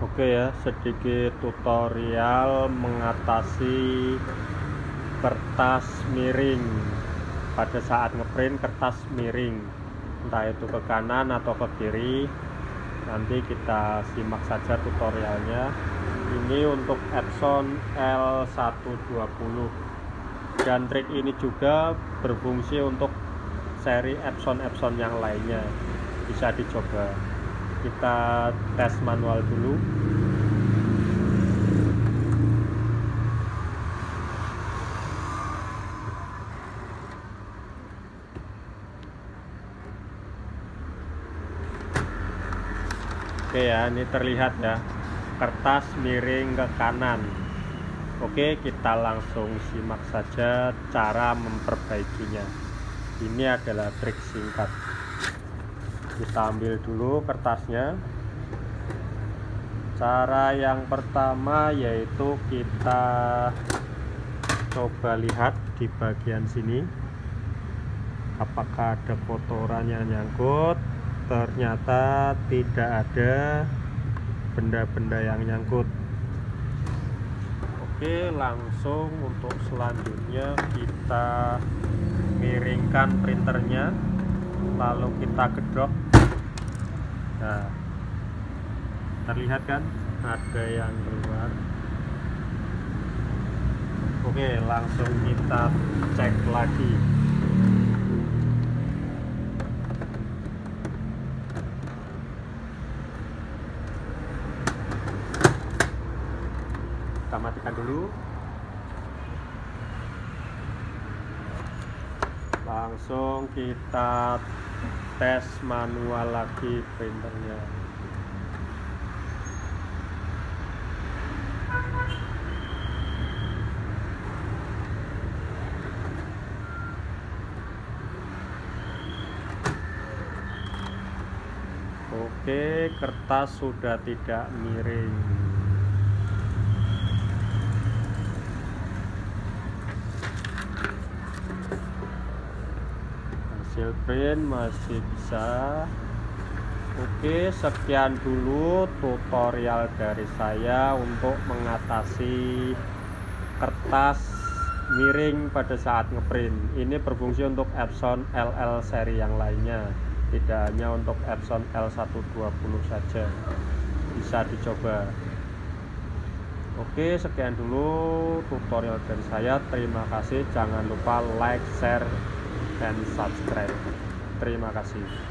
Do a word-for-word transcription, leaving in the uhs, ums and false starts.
Oke ya, sedikit tutorial mengatasi kertas miring pada saat ngeprint. Kertas miring entah itu ke kanan atau ke kiri, nanti kita simak saja tutorialnya. Ini untuk Epson L seratus dua puluh, dan trik ini juga berfungsi untuk seri Epson-Epson yang lainnya, bisa dicoba. Kita tes manual dulu. Oke ya, ini terlihat ya, kertas miring ke kanan. Oke, kita langsung simak saja cara memperbaikinya. Ini adalah trik singkat. Kita ambil dulu kertasnya. Cara yang pertama yaitu kita coba lihat di bagian sini, apakah ada kotoran yang nyangkut. Ternyata tidak ada benda-benda yang nyangkut. Oke, langsung untuk selanjutnya kita miringkan printernya, lalu kita gedok. Nah, terlihat kan ada yang keluar. Oke, langsung kita cek lagi. Kita matikan dulu. Langsung kita tes manual lagi printernya. Oke, kertas sudah tidak miring. Hasil print masih bisa. Oke, sekian dulu tutorial dari saya untuk mengatasi kertas miring pada saat ngeprint. Ini berfungsi untuk Epson L L seri yang lainnya, tidak hanya untuk Epson L seratus dua puluh saja, bisa dicoba. Oke, sekian dulu tutorial dari saya. Terima kasih. Jangan lupa like, share, dan subscribe. Terima kasih.